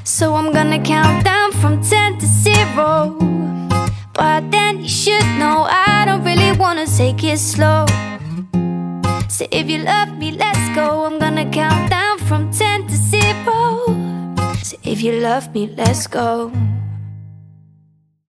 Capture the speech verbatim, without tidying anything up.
So I'm gonna count down from ten to zero. But then you should know I don't really wanna take it slow. So if you love me, let's go. I'm gonna count down from ten to zero. So if you love me, let's go.